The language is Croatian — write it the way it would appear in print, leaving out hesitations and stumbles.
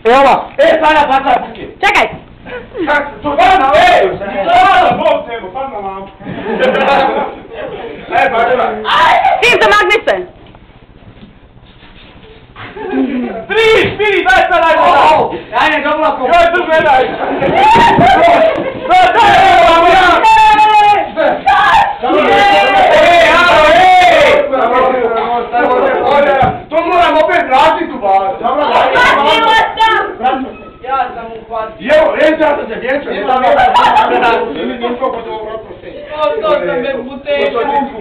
Evo! Sada paca puke! Čekaj! To vana, Sada, Bog nego, pan na mamu! Tim, zamagni se! 3, 4, daj sad, daj! Ajde, dobro, ako... Joj, tu gledaj! To moram opet vratiti u bazu. Uhvatimo sam! Ja sam uhvatio. Evo, reći ja sam se vječao. To sam me butešao.